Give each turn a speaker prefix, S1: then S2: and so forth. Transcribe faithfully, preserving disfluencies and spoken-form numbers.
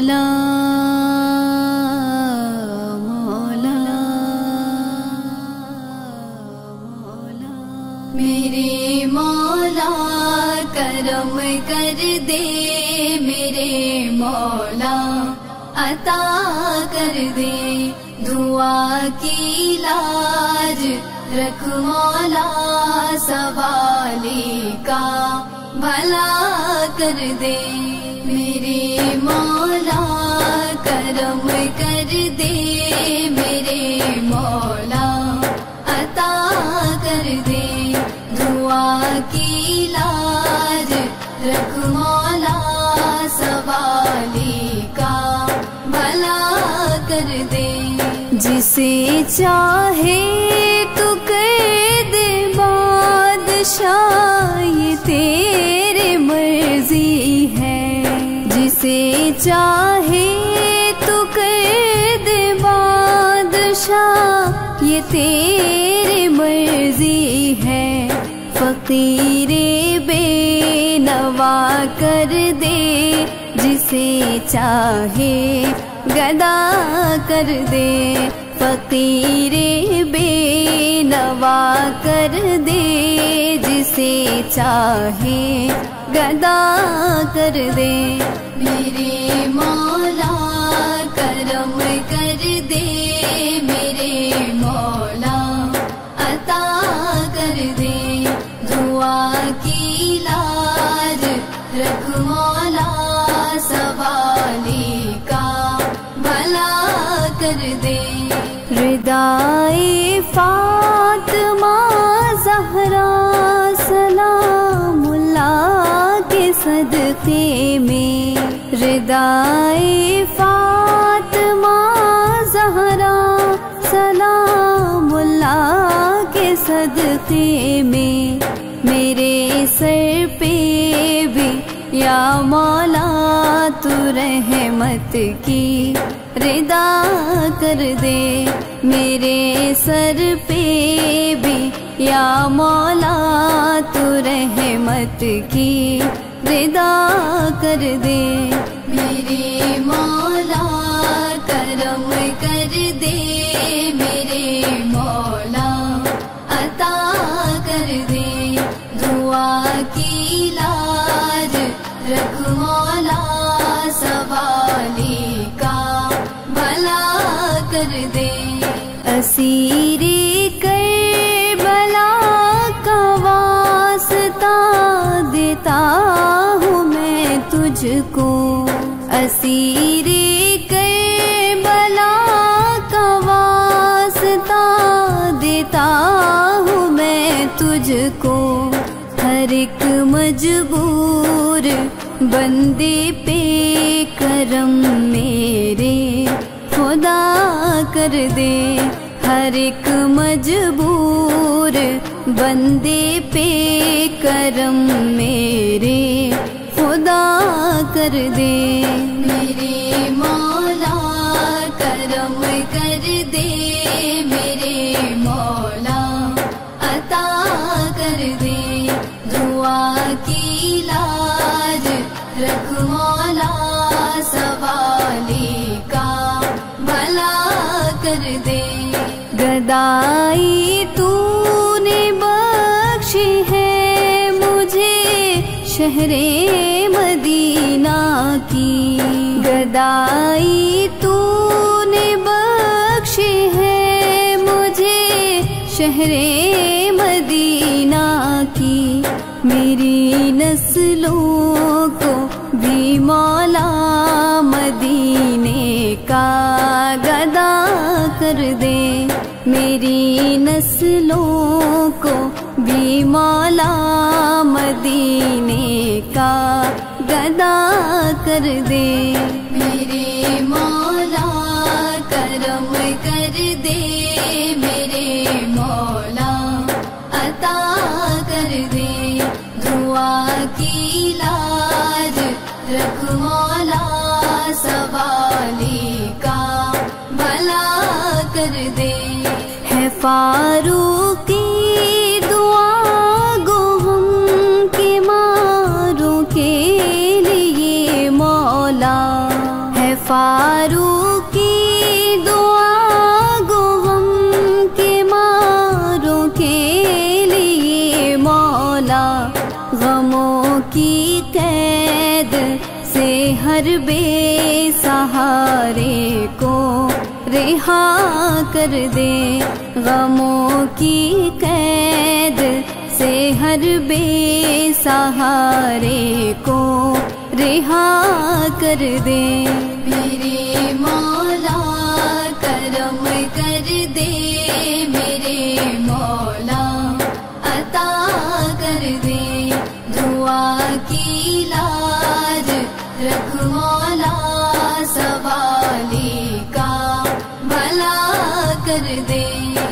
S1: مولا مولا مولا میرے مولا کرم کر دے، میرے مولا عطا کر دے، دعا کی لاج رکھ مولا، سوالی کا بھلا کر دے، میرے مولا کرم کر دے، میرے مولا عطا کر دے، دعا کی لاج رکھ مولا، سوالی کا بھلا کر دے، جسے چاہے تو کر دے بادشاہ، یہ تیرے مرضی ہے، جسے چاہے تو کر دے بادشاہ، یہ تیرے مرضی ہے، فقیر بے نوا کر دے، جسے چاہے گدا کر دے، فقیر بے نوا کر دے، جسے چاہے گدا کر دے، میرے مولا کرم کر دے، میرے مولا عطا کر دے، دعا کی لاج رکھ مولا، سوالی کا بھلا کر دے، ردائے فاطمہ زہرا سلام اللہ کے صدقے میں، ردائے فاطمہ زہرا سلام اللہ کے صدقے میں، میرے سر پہ بھی یا مولا تو رحمت کی ردا کر دے، میرے سر پہ بھی یا مولا تو رحمت کی ردا کر دے، میرے مولا کرم کر دے، میرے مولا عطا کر دے، دعا کی لاج رکھ مولا، سوالی کا بھلا کر دے، اسیر کربلا کا واسطہ دیتا ہوں میں تجھ کو، اسیر کربلا کا واسطہ دیتا ہوں میں تجھ کو، ہر ایک مجبور بندے پہ کرم میرے خدا کر دے، ہر ایک مجبور بندے پہ کرم میرے خدا کر دے، میرے مولا کرم کر دے، میرے مولا عطا کر دے، دعا کی لاج رکھ مولا، سوالی کا بھلا کر دے، گدائی تو نے بخشی ہے مجھے شہر مدینہ کی، گدائی تو نے بخشی ہے مجھے شہر مدینہ کی، میری نسلوں کو بھی مولا مدینے کا گدا کر دے، میری نسلوں کو بھی مولا مدینے کا گدا کر دے، میرے مولا کرم کر دے، میرے مولا عطا کر دے، دعا کی لاج رکھ مولا، سوالی کا بھلا کر دے، ہے فاروقی دعا گو ہم کے ماروں کے لیے مولا، ہے فاروق کی دعا گو غم کے ماروں کے لیے مولا، غموں کی قید سے ہر بے سہارے کو رہا کر دے، غموں کی قید سے ہر بے سہارے کو رہا کر دے۔ میرے مولا کرم کر دے، میرے مولا عطا کر دے، دعا کی لاج رکھ مولا، سوالی کا بھلا کر دے۔